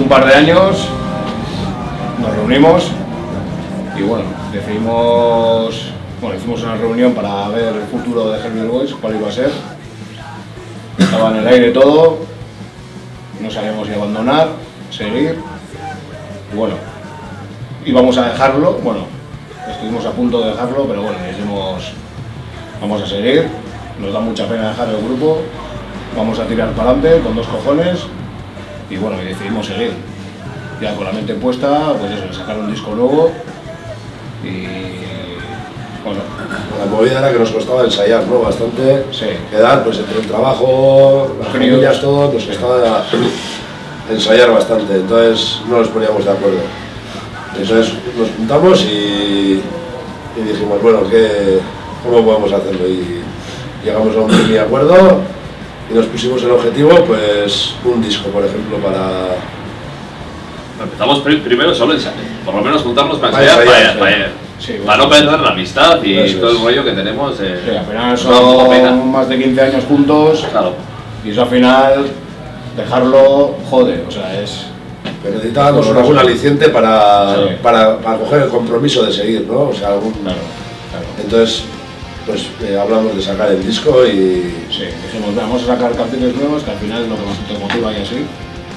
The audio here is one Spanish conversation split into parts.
par de años nos reunimos y bueno, decidimos, hicimos una reunión para ver el futuro de Hellbeer Boys, cuál iba a ser. Estaba en el aire todo, no sabíamos si abandonar, seguir, y bueno, íbamos a dejarlo, estuvimos a punto de dejarlo, pero bueno, dijimos, vamos a seguir, nos da mucha pena dejar el grupo, vamos a tirar para adelante con 2 cojones, y bueno, y decidimos seguir. Ya con la mente puesta, pues eso, sacar un disco nuevo, y bueno. La movida era que nos costaba ensayar, ¿no? Bastante, sí. Quedar, pues entre el trabajo, las familias, todo, nos costaba ensayar bastante, entonces no nos poníamos de acuerdo. Entonces nos juntamos y dijimos, bueno, ¿cómo podemos hacerlo? Y llegamos a un mini acuerdo y nos pusimos el objetivo, pues un disco, por ejemplo, para... Empezamos primero solo ensayar, por lo menos juntarnos para ensayar, para no perder la amistad y todo el rollo que tenemos. Sí, al final son más de 15 años juntos, claro. Y eso al final, dejarlo, jode, o sea, es... Pero necesitábamos algún aliciente para coger el compromiso de seguir, ¿no? O sea, algún... Claro. Entonces, pues hablamos de sacar el disco y... Sí, dijimos, vamos a sacar canciones nuevas, que al final es lo que más te motiva y así.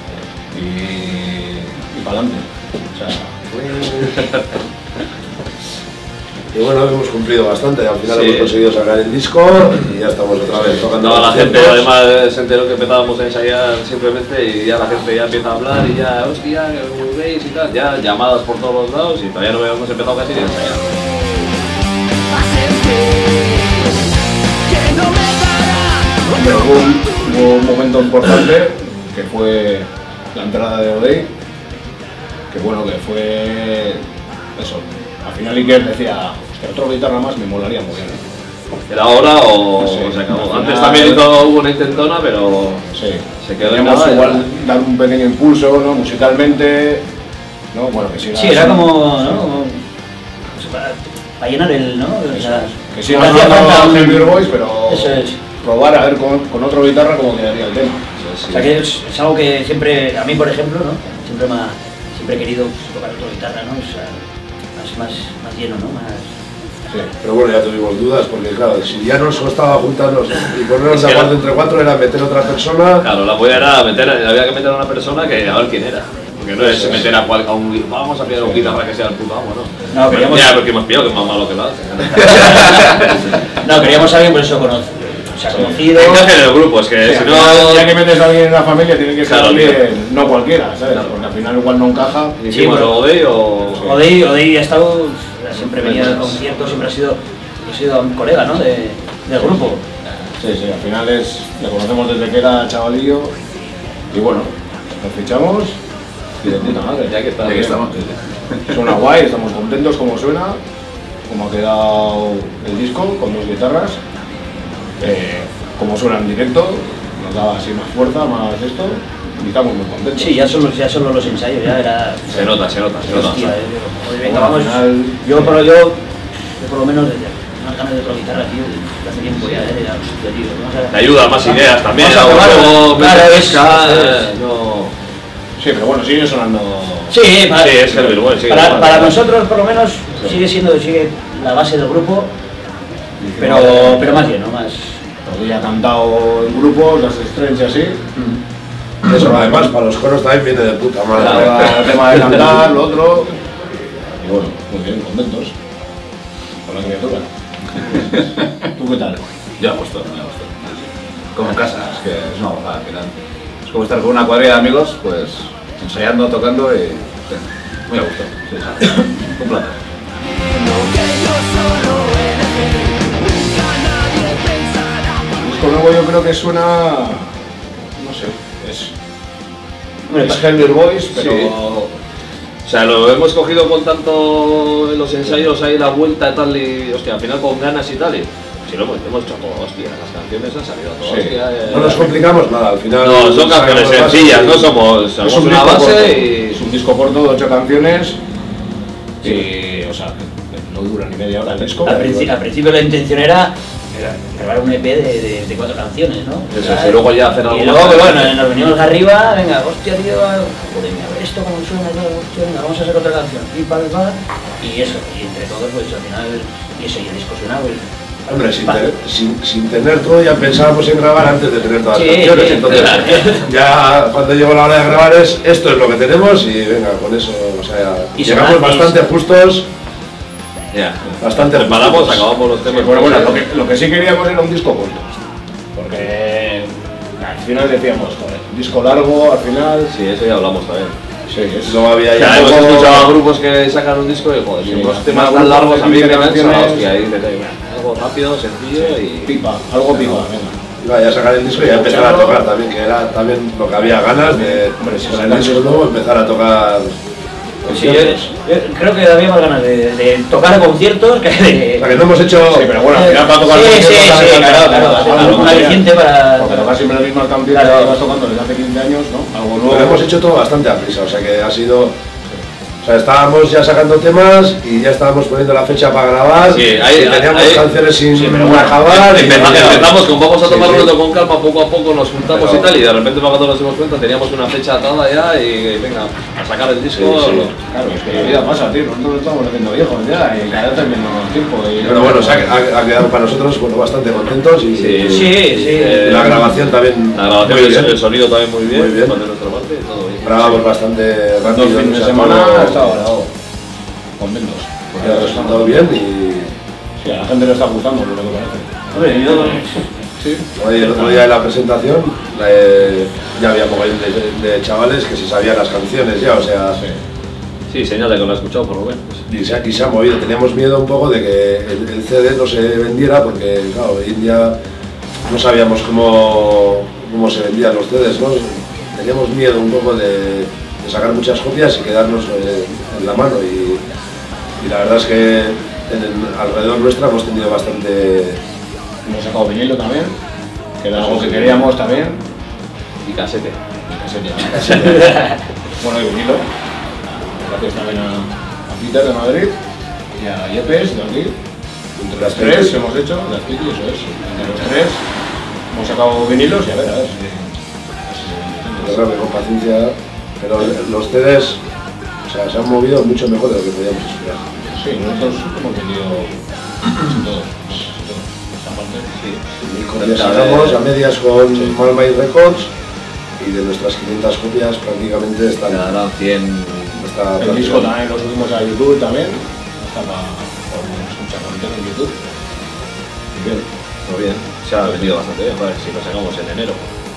Y para adelante. O sea... Y bueno, hemos cumplido bastante, al final hemos conseguido sacar el disco y ya estamos otra vez tocando. Toda la gente además se enteró que empezábamos a ensayar simplemente y ya la gente ya empieza a hablar y ya, hostia, ¿cómo veis? Y tal, ya llamadas por todos los lados y todavía no hemos empezado casi ni a ensayar. Hubo un momento importante que fue la entrada de Odey, que bueno, que fue eso. Al final Iker decía, hostia, otro guitarra más me molaría muy bien. ¿Era ahora o se acabó? Antes también hubo una intentona, pero se quedó en nada. Igual dar un pequeño impulso, ¿no? Musicalmente, ¿no? Bueno, que siga. Sí, era como, ¿no? Para llenar el, ¿no? O sea, que siga sonando Hellbeer Boys, pero eso es. Probar a ver con otra guitarra cómo quedaría el tema. O sea, que es algo que siempre, a mí por ejemplo, ¿no? Siempre he querido tocar otra guitarra, ¿no? O sea, más lleno, ¿no? Sí, pero bueno, ya tuvimos dudas porque claro, si ya nos costaba juntarnos y ponernos de acuerdo entre 4 era meter a otra persona. Claro, la buena era había que meter a una persona que a ver quién era. Porque no es meter a un vamos a pillar un guitarra que sea el puto amo, ¿no? No, queríamos... Ya, porque hemos pillado que es más malo que la hace. No, queríamos a alguien por eso conocido. Encaje en el grupo, es que si no... Ya que metes a alguien en la familia tiene que ser alguien, no cualquiera, ¿sabes? Porque al final igual no encaja. Sí, bueno, Odey Odey ha estado, siempre venía al concierto, siempre ha sido un colega, ¿no? Del grupo. Sí, al final le conocemos desde que era chavalillo y bueno, nos fichamos y de puta madre. Ya que estamos. Suena guay, estamos contentos como suena, como ha quedado el disco con 2 guitarras. Como suena en directo, nos daba así más fuerza, más esto, y estamos muy contentos. Sí, ya solo los ensayos, ya era... Se nota. Hostia, venga, vamos, yo por lo menos unas ganas de otra guitarra, tío, hace tiempo ya, tío. Te ayuda, más ideas también, Sí, pero bueno, sigue sonando... Sí, es Hellbeer Boys. Para nosotros, por lo menos, sigue la base del grupo, pero más lleno, más... Todavía ha cantado en grupos, las estrellas y así. Eso además para los coros también viene de puta madre. El tema de cantar, lo otro. Y bueno, muy bien, contentos con la criatura. ¿Tú qué tal? Yo me he puesto. Como en casa, es que es una gozada al final. Es como estar con una cuadrilla de amigos, pues ensayando, tocando y muy a gusto. Sí. Un placer. Luego yo creo que suena, no sé, es Hellbeer Boys, pero... Sí. O sea, lo hemos cogido con tanto en los ensayos ahí la vuelta y tal y, hostia, al final con ganas y tal y... Si lo hemos hecho todo, hostia, las canciones han salido todo, hostia... No nos complicamos nada, al final... No, son canciones sencillas, no somos una base y... Es un disco corto de 8 canciones y, o sea, no dura ni media hora el disco. Al principio la intención era grabar un EP de 4 canciones, ¿no? Eso, y luego ya hacer algo. Y luego, bueno, nos venimos de arriba, venga, hostia, tío, joder, esto como suena, venga, vamos a hacer otra canción, y eso, y entre todos, pues al final, y eso, y el disco suena, pues. Hombre, sin tener todo ya pensábamos en grabar antes de tener todas las canciones, entonces ya cuando llegó la hora de grabar esto es lo que tenemos y venga, con eso, o sea, y llegamos bastante justos. Bastante preparamos, acabamos los temas. Bueno, lo que sí queríamos era un disco corto, porque al final decíamos, joder, un disco largo, al final... Sí, eso ya hablamos también. Sí, eso no había ya hemos escuchado a grupos que sacan un disco y joder, unos temas tan largos a mí me han sonado, hostia, ahí algo rápido, sencillo y... pipa, algo pipa, venga. Iba ya a sacar el disco y ya empezar a tocar también, que era también lo que había ganas de, con el disco nuevo, empezar a tocar. Sí, yo creo que había más ganas de tocar conciertos que de... O sea, que no hemos hecho... Sí, pero bueno, al final para tocar claro, un aliciente para... Porque tocar siempre las mismas canciones que ibas tocando desde hace 15 años, ¿no? Algo nuevo. Pero hemos hecho todo bastante a prisa, o sea que ha sido... O sea, estábamos ya sacando temas y ya estábamos poniendo la fecha para grabar. Sí, teníamos canciones sin acabar. Empezamos con vamos a tomarlo con calma, poco a poco nos juntamos y tal, y de repente cuando nos dimos cuenta teníamos una fecha atada ya y venga, a sacar el disco. Claro, es que la vida pasa, tío, nosotros estamos haciendo viejos ya y cada vez hay menos tiempo. Pero bueno, ha quedado para nosotros bastante contentos y la grabación también. La grabación, el sonido también muy bien. De nuestra parte, todo bien. Grabamos bastante rápido. 2 fines de semana estaba grabado, contentos. Porque ha resultado bien y... Sí, a la gente le está gustando, por lo que parece. Hombre, yo... Sí. El otro día de la presentación ya había mogollón de chavales que se sabían las canciones ya, o sea... Sí, señal de que lo ha escuchado por lo menos. Y se ha movido. Teníamos miedo un poco de que el CD no se vendiera porque, claro, hoy en día no sabíamos cómo se vendían los CDs, ¿no? Teníamos miedo un poco de sacar muchas copias y quedarnos en la mano y la verdad es que alrededor nuestra hemos tenido bastante... Hemos sacado vinilo también, que era algo que queríamos también. Y casete. Bueno, y vinilo. Gracias también a Peter de Madrid y a Yepes de aquí. Entre las tres hemos hecho, las Piti, eso es. Entre los tres hemos sacado vinilos y a ver Yo creo que con paciencia, pero los CDs, o sea, se han movido mucho mejor de lo que podíamos esperar. Sí, nosotros hemos vendido todos. Esta parte, sí. Y copias sacamos a medias con Malmay Records y de nuestras 500 copias prácticamente están... Quedarán 100... El disco también lo subimos a YouTube también. Estaba por escuchar canciones en YouTube. Bien, muy bien. Se ha vendido bastante bien, joder, si lo sacamos en enero.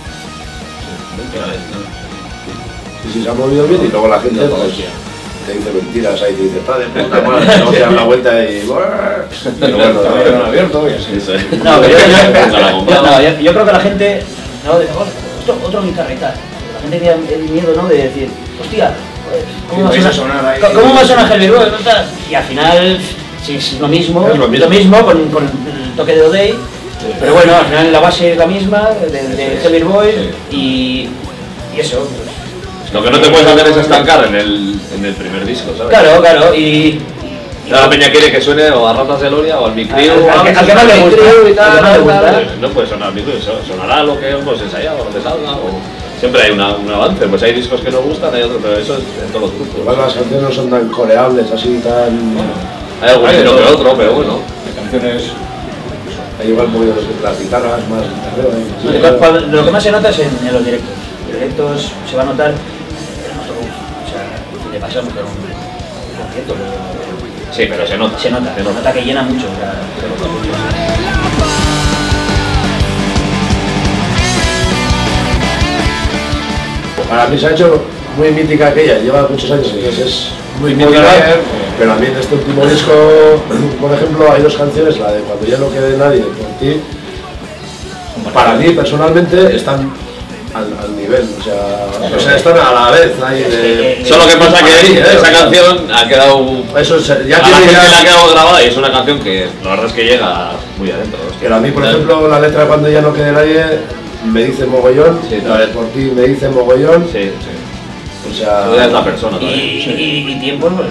Sí, se ha movido bien y luego la gente pues, te dice mentiras ahí, te dice, está de puta madre, luego se da la vuelta y... Pero bueno, también lo han abierto y así. No, pero yo creo que la gente... No, dice, otro guitarra y tal. La gente tiene el miedo, ¿no? De decir, hostia, ¿cómo va a sonar Heavy Boy? Y al final sí, es lo mismo con el toque de O'Day, pero bueno, al final la base es la misma de Heavy Boy y eso. Lo que no te puedes hacer es estancar en el primer disco, ¿sabes? Claro, y la peña quiere que suene o a Ratas de Loria o al Micrio, al que más le gusta, no puede sonar Micrio, sonará lo que hemos ensayado, lo que salga, o siempre hay un avance, pues hay discos que nos gustan, hay otros, pero eso es en todos los grupos. Igual las canciones no son tan coreables, así tan... Bueno, hay algún que otro, pero bueno. Hay canciones... Hay igual muy las guitarras más... Lo que más se nota es en los directos. En los directos se va a notar o sea, le pasamos por un concierto. Sí, pero se nota. Se nota que llena mucho. Para mí se ha hecho muy mítica aquella, lleva muchos años, entonces es muy mítica, pero a mí en este último disco, por ejemplo, hay 2 canciones, la de Cuando ya no quede nadie por ti, para mí personalmente están al nivel, o sea, están a la vez ahí de... Solo que pasa que esa canción ha quedado... Eso ya tiene que la ha quedado grabada y es una canción que la verdad es que llega muy adentro. Pero a mí, por ejemplo, la letra Cuando ya no quede nadie me dice mogollón, la de Por ti me dice mogollón. Sí. O sea... es la persona también. Y tiempo, no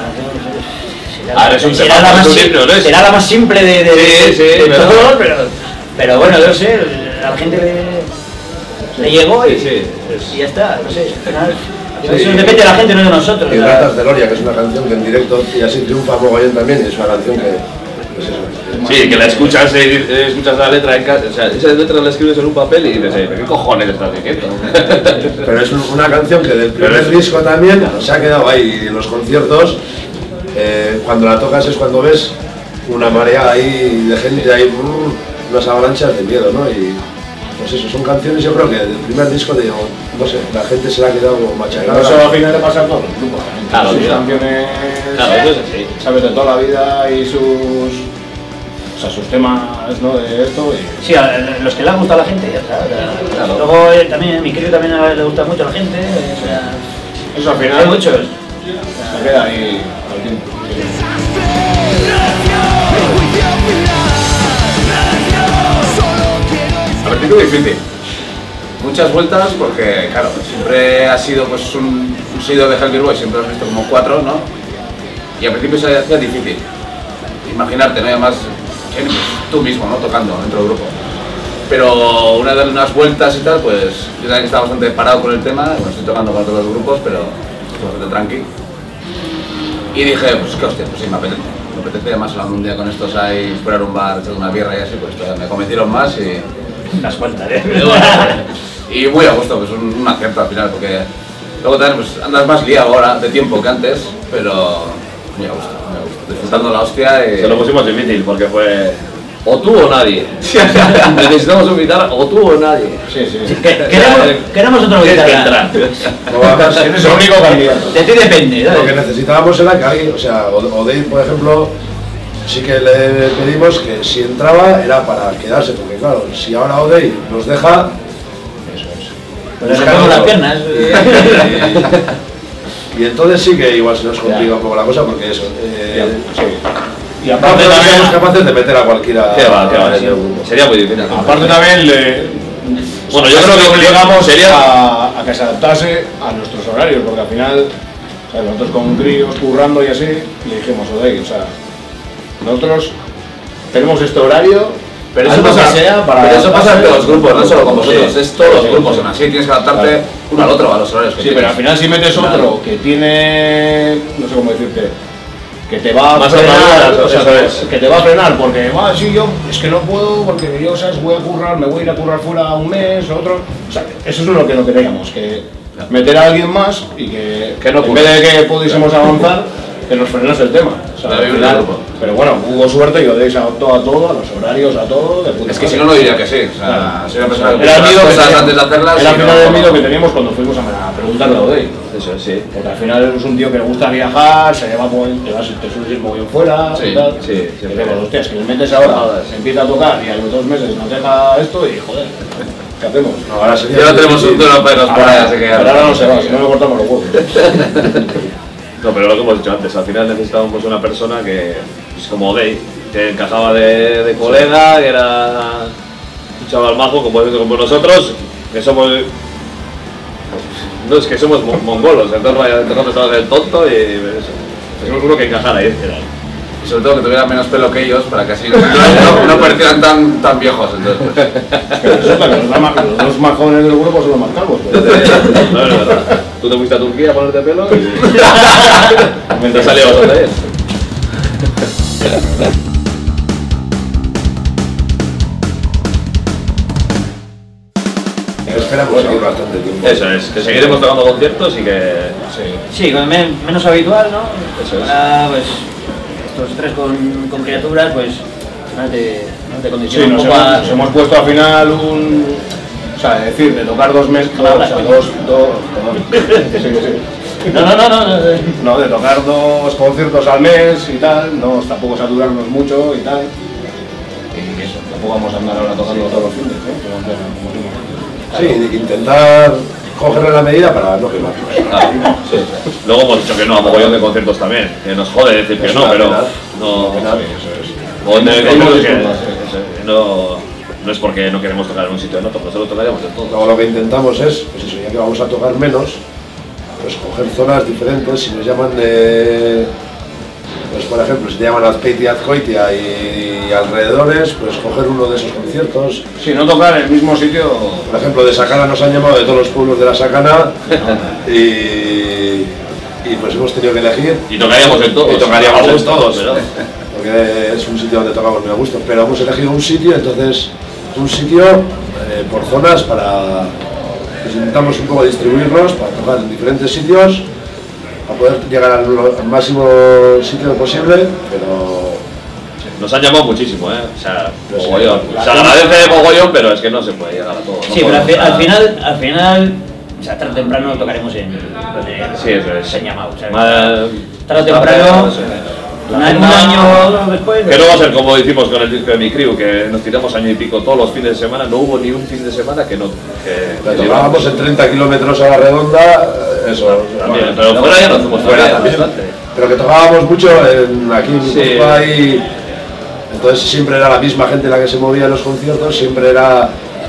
sé, será la más simple de todo, pero bueno, no sé, a la gente le llegó y ya está, no sé, al final Eso depende de la gente, no de nosotros. Y Ratas de Loria, que es una canción que en directo y así triunfa mogollón también, y es una canción que... Pues eso, sí, que la escuchas la letra en casa, o sea, esa letra la escribes en un papel y dices, ¿qué cojones estás diciendo? Pero es una canción que del primer disco también se ha quedado ahí, y en los conciertos, cuando la tocas es cuando ves una marea ahí de gente, ahí, unas avalanchas de miedo, ¿no? Y pues eso, son canciones, yo creo que del primer disco, digo, no sé, la gente se la ha quedado machacada. Eso al final le pasa a todos los grupos. Claro, sus canciones, claro, eso es así. Sabes, de toda la vida y sus temas, ¿no? De esto. Y... Sí, a los que le ha gustado a la gente, ya está. Claro. Luego también, mi crío también le gusta mucho a la gente. O sea, eso al final. Hay muchos. Se queda ahí al tiempo. Al principio difícil. Muchas vueltas porque, claro, siempre ha sido pues un seguidor de Hellbilly Boys, siempre lo has visto como 4, ¿no? Y al principio se hacía difícil. Imaginarte, ¿no? Y además, tú mismo, ¿no? Tocando dentro del grupo. Pero una de unas vueltas y tal, pues yo también estaba bastante parado con el tema, bueno, estoy tocando con todos los grupos, pero bastante tranqui. Y dije, pues qué hostia, pues sí, me apetece. Me apetece, además hablando un día con estos ahí, explorar un bar, echar una birra y así, pues me convencieron más y... Las cuentas, Y muy a gusto, pues un acierto al final, porque luego también pues, andas más liado ahora de tiempo que antes, pero muy a gusto, disfrutando la hostia y... Se lo pusimos difícil porque fue o tú o nadie. Necesitamos un guitarra o tú o nadie. Sí, sí. Queremos otro guitarra. Eres el único candidato. De ti depende. Lo que necesitábamos era que alguien, o sea, O'Day, por ejemplo, sí que le pedimos que si entraba era para quedarse, porque claro, si ahora O'Day nos deja... Eso es. Pues le sacamos las piernas. Y entonces sí que igual se nos complica un poco la cosa, porque eso... Y aparte también también somos capaces de meter a cualquiera... ¿Qué va? Sería muy difícil. Aparte también bueno, yo creo que obligamos a que se adaptase a nuestros horarios, porque al final, o sea, nosotros con críos currando y así, le dijimos, O'Day, o sea, nosotros tenemos este horario, pero eso pasa en todos los grupos, no solo con vosotros, sí, es todos los grupos, sí. Así tienes que adaptarte uno al otro, a los horarios que sí, tienes. pero al final si metes otro que tiene, no sé cómo decirte, que te va a más frenar, o sea, es. que te va a frenar porque, sí, yo es que no puedo porque yo, ¿sabes? Voy a currar, me voy a ir a currar fuera un mes, otro, o sea, eso es lo que no queríamos, que meter a alguien más y que no, en vez de que pudiésemos avanzar, que nos frenase el tema. O sea, al final, pero bueno, hubo suerte y O'Day se adaptó a todo, a los horarios, a todo. Es que si no, no diría que sí. O sea, si una persona que era el miedo cosas antes de hacerlas. Era al final el miedo que teníamos cuando fuimos a preguntarle a O'Day. Eso sí. Porque al final es un tío que le gusta viajar, se lleva te sueles ir muy bien fuera sí, y tal. Sí, y dices, hostias, que le metes ahora, se empieza a tocar y a los 2 meses nos deja esto y joder, ¿qué hacemos? No, ahora sería ya no tenemos un tono para los por ahí, así que pero ahora no se va, si no le cortamos los huevos. No, pero lo que hemos dicho antes, al final necesitábamos una persona que, pues como O'Day, que encajaba de colega, que era un chaval majo como nosotros, que somos... No, es que somos mongolos, entonces estamos del tonto y eso. Somos uno que encajara ahí. Y sobre todo que tuvieran menos pelo que ellos para que así no parecieran tan viejos. Entonces, pues. Pero resulta que los dos más jóvenes del grupo son los más calvos. No, es verdad. Tú te fuiste a Turquía a ponerte pelo y... mientras salió bastante bien. Esperamos seguir bastante tiempo. Eso es, que seguiremos tocando conciertos y que... Sí, menos habitual, ¿no? Eso es. Ahora, pues, estos 3 con criaturas, pues, no te condicionan Sí, un poco nos hemos puesto al final o sea, es decir, de tocar 2 meses, No, de tocar 2 conciertos al mes y tal, no, tampoco saturarnos mucho y tal. Y eso, tampoco vamos a andar ahora tocando todos los fines, ¿no? Sí, intentar cogerle la medida para no quemarnos. Sí. Luego hemos dicho que no a mogollón de conciertos también, que nos jode decir que no, pero no es porque no queremos tocar en un sitio o en otro, nosotros tocaríamos de todo. Luego lo que intentamos es, pues eso, ya que vamos a tocar menos, pues coger zonas diferentes, si nos llaman de pues por ejemplo, si te llaman Azpeitia, Azcoitia y alrededores, pues coger uno de esos conciertos. Sí, no tocar en el mismo sitio. Por ejemplo, de Sacana nos han llamado de todos los pueblos de la Sacana y pues hemos tenido que elegir. Y tocaríamos en todos. Y tocaríamos en todos. Pero... porque es un sitio donde tocamos muy a gusto. Pero hemos elegido un sitio, entonces un sitio por zonas para... Pues intentamos un poco distribuirnos para tocar en diferentes sitios, para poder llegar al máximo sitio posible, pero... Nos han llamado muchísimo, o sea, Pues mogollón. sí, Se agradece mogollón, pero es que no se puede llegar a todo. Sí, pero al final, o sea, tarde o temprano tocaremos en donde sí, eso es. se han llamado. O sea, Tarde o temprano, un año después... Que no va a ser como hicimos con el disco de mi crew, que nos tiramos año y pico todos los fines de semana, no hubo ni un fin de semana que no... Que tocábamos en 30 kilómetros a la redonda, eso... También, pero fuera ya nos fuimos fuera también. Pero que tocábamos mucho aquí en Guipúzcoa y... Entonces siempre era la misma gente la que se movía en los conciertos, siempre era...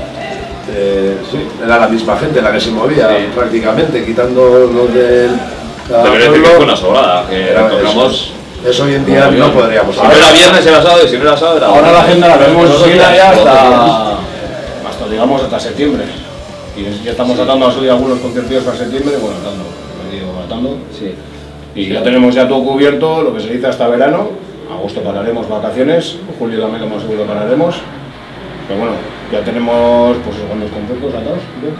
era la misma gente la que se movía prácticamente, quitando los del... Debería decir que fue una sobrada, que tocamos... Eso hoy en día no podríamos. Si no era viernes era sábado y si no era sábado era... Ahora la agenda la tenemos seguida ya hasta digamos hasta septiembre. Y ya estamos tratando a subir algunos conciertos para septiembre, bueno, tratando. Sí. Y ya tenemos ya todo cubierto, lo que se dice hasta verano. Agosto pararemos vacaciones, julio también lo más seguro pararemos. Pero bueno, ya tenemos pues cuántos conciertos atados.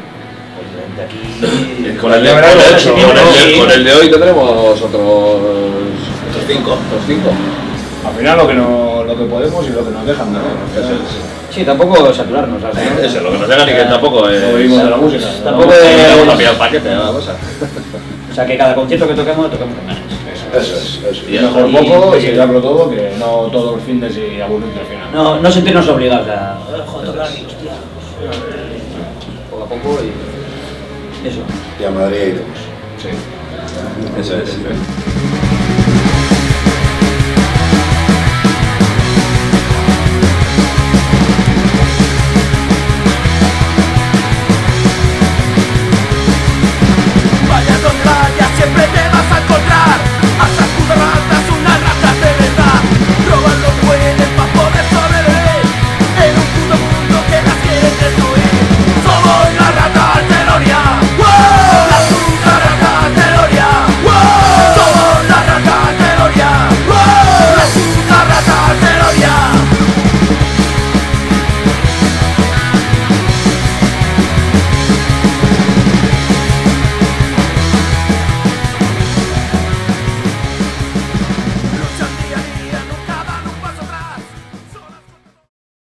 Con el de hoy tendremos otros 5. Al final lo que podemos y lo que nos dejan también. Sí, tampoco saturarnos. Eso es lo que nos dejan y que tampoco no vivimos de la música. Tampoco vamos a pillar el paquete, la cosa. O sea, que cada concierto que toquemos con ganas. Eso es. Y mejor poco y seguirlo todo, que no todos los fines y aburrirte al final. No sentirnos obligados a... Joder, tocar aquí, hostia. Poco a poco y... Eso. Y a Madrid iremos. Sí. Eso es.